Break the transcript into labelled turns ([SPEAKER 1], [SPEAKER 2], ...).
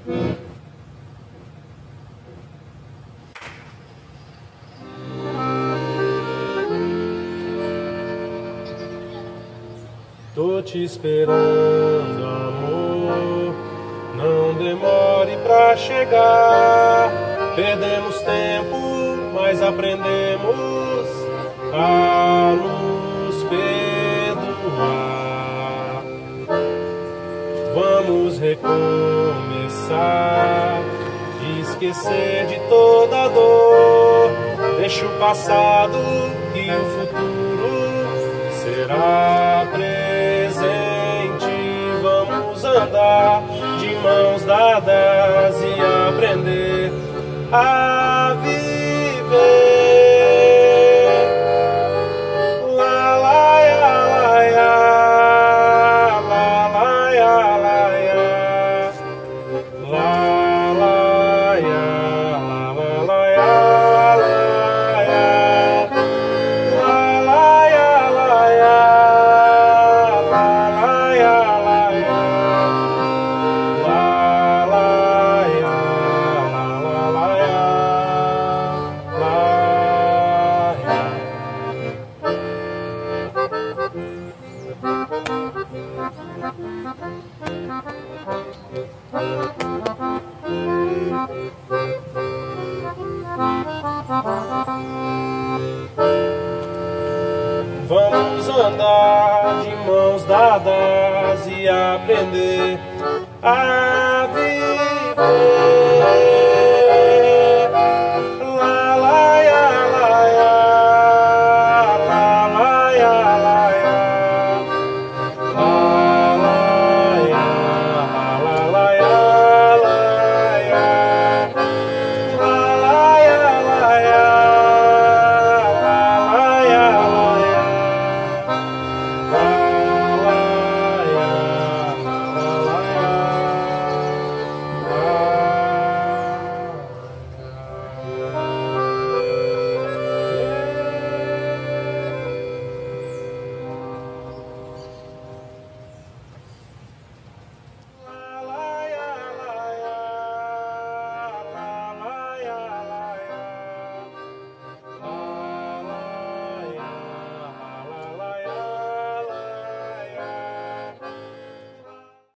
[SPEAKER 1] Tô te esperando, amor, não demore pra chegar. Perdemos tempo, mas aprendemos a nos perdoar. Vamos recomeçar, esquecer de toda dor. Deixa o passado e o futuro será presente. Vamos andar de mãos dadas e aprender a viver. La la ya la ya, la la ya la ya, la la ya, la la ya, la la ya la ya, la la ya la ya, la la ya, la la ya. Vamos andar